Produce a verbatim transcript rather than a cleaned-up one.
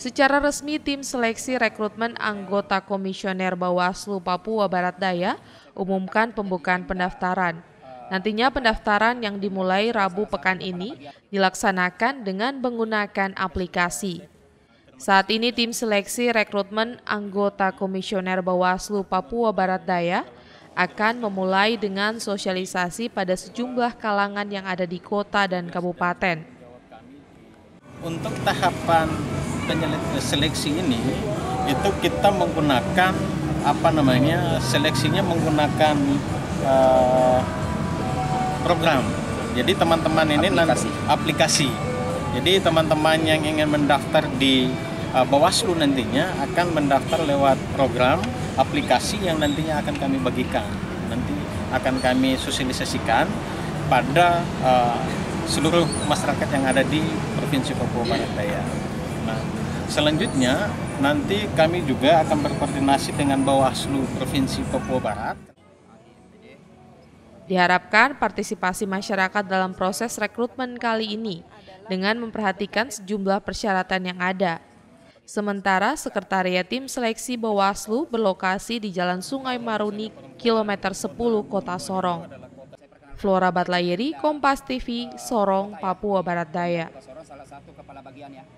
Secara resmi, tim seleksi rekrutmen anggota Komisioner Bawaslu Papua Barat Daya umumkan pembukaan pendaftaran. Nantinya pendaftaran yang dimulai Rabu pekan ini dilaksanakan dengan menggunakan aplikasi. Saat ini tim seleksi rekrutmen anggota Komisioner Bawaslu Papua Barat Daya akan memulai dengan sosialisasi pada sejumlah kalangan yang ada di kota dan kabupaten. Untuk tahapan seleksi ini itu kita menggunakan apa namanya seleksinya menggunakan uh, program. Jadi teman-teman ini aplikasi. Nanti, aplikasi. Jadi teman-teman yang ingin mendaftar di uh, Bawaslu nantinya akan mendaftar lewat program aplikasi yang nantinya akan kami bagikan. Nanti akan kami sosialisasikan pada uh, seluruh masyarakat yang ada di Provinsi Papua Barat Daya. Nah, selanjutnya nanti kami juga akan berkoordinasi dengan Bawaslu Provinsi Papua Barat. Diharapkan partisipasi masyarakat dalam proses rekrutmen kali ini dengan memperhatikan sejumlah persyaratan yang ada. Sementara Sekretariat Tim Seleksi Bawaslu berlokasi di Jalan Sungai Maruni, kilometer sepuluh, Kota Sorong. Flora Batlayeri, Kompas T V, Sorong, Papua Barat Daya.